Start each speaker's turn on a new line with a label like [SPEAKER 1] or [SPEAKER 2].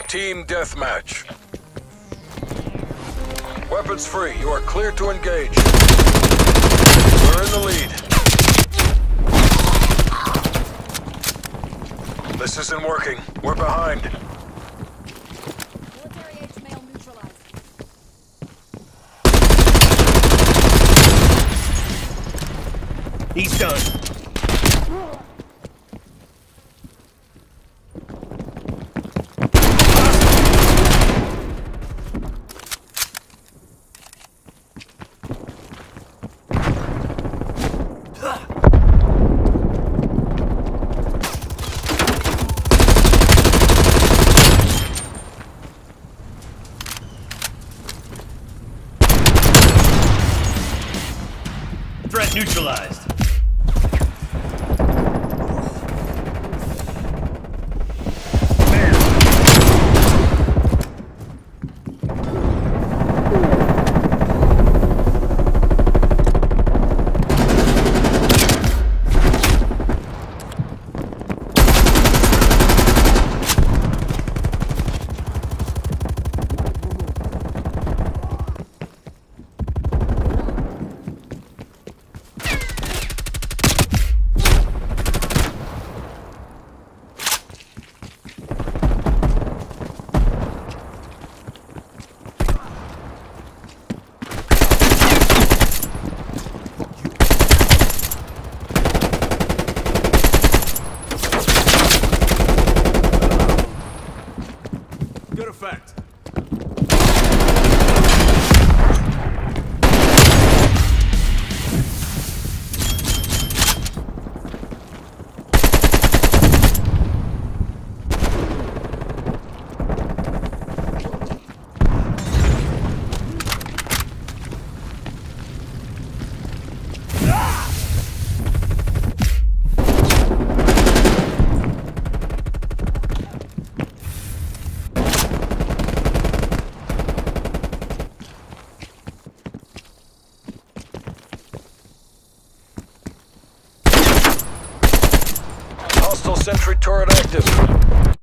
[SPEAKER 1] Team deathmatch. Weapons free. You are clear to engage. We're in the lead. This isn't working. We're behind.
[SPEAKER 2] Military age male neutralized.
[SPEAKER 3] He's done. Threat neutralized.
[SPEAKER 4] Good effect.
[SPEAKER 1] Hostile sentry turret active.